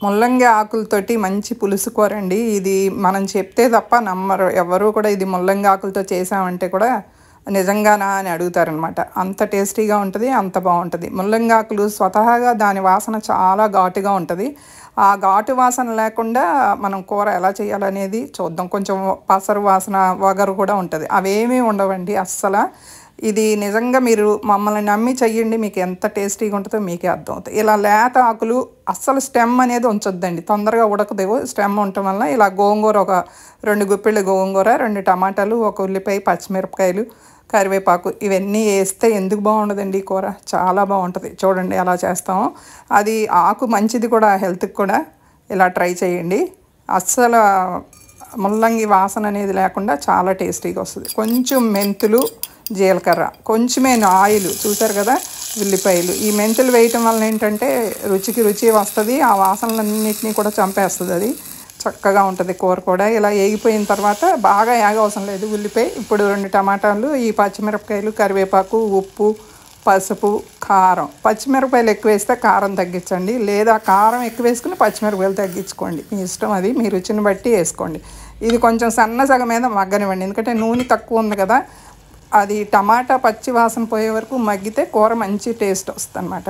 ముల్లంగి ఆకులతోటి మంచి పులుసు కూర అండి. ఇది మనం చెప్తే తప్ప నమ్మరు ఎవరు కూడా. ఇది ముల్లంగి ఆకులతో చేసామంటే కూడా నిజంగానా అని అడుగుతారనమాట. అంత టేస్టీగా ఉంటుంది, అంత బాగుంటుంది. ముల్లంగి ఆకులు స్వతహాగా దాని వాసన చాలా ఘాటుగా ఉంటుంది. ఆ ఘాటు వాసన లేకుండా మనం కూర ఎలా చేయాలనేది చూద్దాం. కొంచెం పసరు వాసన వగరు కూడా ఉంటుంది. అవేమీ ఉండవండి అస్సలు. ఇది నిజంగా మీరు మమ్మల్ని నమ్మి చెయ్యండి, మీకు ఎంత టేస్టీగా ఉంటుందో మీకే అర్థమవుతుంది. ఇలా లేత ఆకులు అస్సలు స్టెమ్ అనేది ఉంచొద్దండి, తొందరగా ఉడకదు. స్టెమ్ ఉండటం వల్ల ఇలా గోంగూర ఒక 2 గుప్పిళ్ళు గోంగూర, 2 టమాటాలు, 1 ఉల్లిపాయ, పచ్చిమిరపకాయలు, కరివేపాకు ఇవన్నీ వేస్తే ఎందుకు బాగుండదండి కూర, చాలా బాగుంటుంది. చూడండి ఎలా చేస్తామో. అది ఆకు మంచిది కూడా హెల్త్కి కూడా. ఇలా ట్రై చేయండి. అస్సలు ముల్లంగి వాసన అనేది లేకుండా చాలా టేస్టీగా వస్తుంది. కొంచెం మెంతులు, జీలకర్ర, కొంచెమే ఆయిల్, చూసారు కదా, ఉల్లిపాయలు. ఈ మెంతులు వేయటం వల్ల ఏంటంటే రుచికి రుచి వస్తుంది, ఆ వాసనలన్నింటినీ కూడా చంపేస్తుంది. అది చక్కగా ఉంటుంది కూర కూడా. ఇలా వేగిపోయిన తర్వాత బాగా అవసరం లేదు ఉల్లిపాయ. ఇప్పుడు 2 టమాటాలు, ఈ పచ్చిమిరపకాయలు, కరివేపాకు, ఉప్పు, పసుపు, కారం. పచ్చిమిరపకాయలు ఎక్కువ వేస్తే కారం తగ్గించండి, లేదా కారం ఎక్కువ వేసుకుని పచ్చిమిరపకాయలు తగ్గించుకోండి. మీ ఇష్టం, అది మీ రుచిని బట్టి వేసుకోండి. ఇది కొంచెం సగం మీద మగ్గనివ్వండి, ఎందుకంటే నూనె తక్కువ ఉంది కదా. అది టమాటా పచ్చి వాసన పోయే వరకు మగ్గితే కూర మంచి టేస్ట్ వస్తుంది అన్నమాట.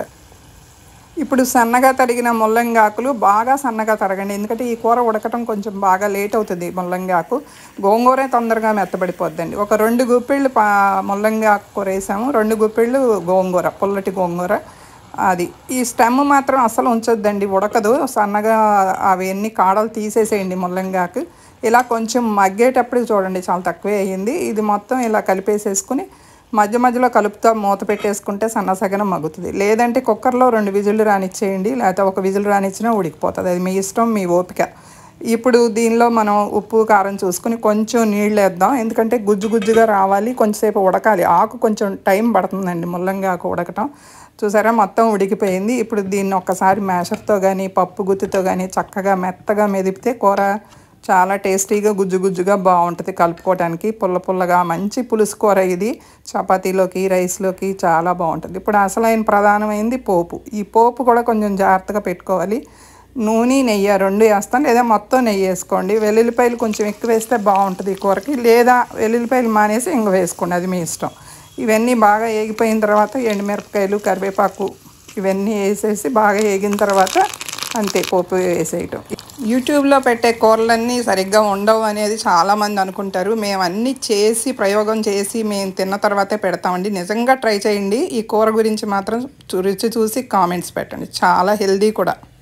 ఇప్పుడు సన్నగా తరిగిన ముల్లంగి ఆకులు బాగా సన్నగా తరగండి, ఎందుకంటే ఈ కూర ఉడకటం కొంచెం బాగా లేట్ అవుతుంది. ముల్లంగి ఆకు, గోంగూరే తొందరగా మెత్తబడిపోద్దండి. ఒక 2 గుప్పిళ్ళు ముల్లంగి ఆకు కూర వేసాము, 2 గుప్పిళ్ళు గోంగూర, పుల్లటి గోంగూర. అది ఈ స్టెమ్ మాత్రం అస్సలు ఉంచొద్దండి, ఉడకదు. సన్నగా అవన్నీ కాడలు తీసేసేయండి ముల్లంగి ఆకు. ఇలా కొంచెం మగ్గేటప్పుడు చూడండి చాలా తక్కువే అయ్యింది. ఇది మొత్తం ఇలా కలిపేసేసుకుని మధ్య మధ్యలో కలుపుతా మూత పెట్టేసుకుంటే సగన మగ్గుతుంది. లేదంటే కుక్కర్లో 2 విజిల్లు రానిచ్చేయండి, లేకపోతే 1 విజిల్ రానిచ్చినా ఉడికిపోతుంది. అది మీ ఇష్టం, మీ ఓపిక. ఇప్పుడు దీనిలో మనం ఉప్పు కారం చూసుకుని కొంచెం నీళ్ళు వేద్దాం, ఎందుకంటే గుజ్జు గుజ్జుగా రావాలి, కొంచెంసేపు ఉడకాలి. ఆకు కొంచెం టైం పడుతుందండి ముల్లంగి ఆకు ఉడకటం. చూసారా, మొత్తం ఉడికిపోయింది. ఇప్పుడు దీన్ని ఒక్కసారి మ్యాషర్తో కానీ పప్పు గుత్తితో కానీ చక్కగా మెత్తగా మెదిపితే కూర చాలా టేస్టీగా గుజ్జు గుజ్జుగా బాగుంటుంది. కలుపుకోవడానికి పుల్ల పుల్లగా మంచి పులుసు కూర ఇది. చపాతీలోకి, రైస్లోకి చాలా బాగుంటుంది. ఇప్పుడు అసలైన ప్రధానమైంది పోపు. ఈ పోపు కూడా కొంచెం జాగ్రత్తగా పెట్టుకోవాలి. నూనె, నెయ్యి 2 వేస్తాను, లేదా మొత్తం నెయ్యి వేసుకోండి. వెల్లుల్లిపాయలు కొంచెం ఎక్కువ వేస్తే బాగుంటుంది ఈ కూరకి, లేదా వెల్లుల్లిపాయలు మానేసి ఇంక వేసుకోండి, అది మీ ఇష్టం. ఇవన్నీ బాగా వేగిపోయిన తర్వాత ఎండుమిరపకాయలు, కరివేపాకు ఇవన్నీ వేసేసి బాగా వేగిన తర్వాత అంతే పోపు వేసేయటం. యూట్యూబ్లో పెట్టే కూరలన్నీ సరిగ్గా ఉండవు అనేది చాలామంది అనుకుంటారు. మేము అన్నీ చేసి ప్రయోగం చేసి మేము తిన్న తర్వాతే పెడతామండి. నిజంగా ట్రై చేయండి. ఈ కూర గురించి మాత్రం రుచి చూసి కామెంట్స్ పెట్టండి. చాలా హెల్దీ కూడా.